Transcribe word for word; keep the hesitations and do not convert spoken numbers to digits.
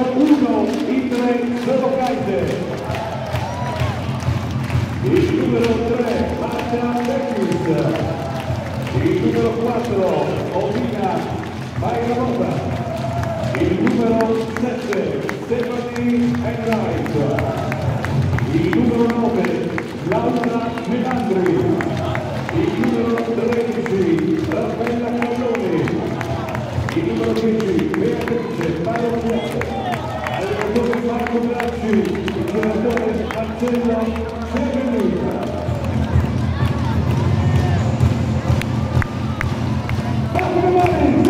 uno, Indre Solocaite. Il numero tre, Marta Becchis. Il numero quattro, Ovina Bairamota. Il numero sette, Stephanie Enright. Il numero nove, Laura Melandri. Il numero tredici, Raffaella Calloni. Il numero dieci, Beatrice Baroniato. Allenatore Marco Bracci, il giocatore Marcello Severino. Back to the money!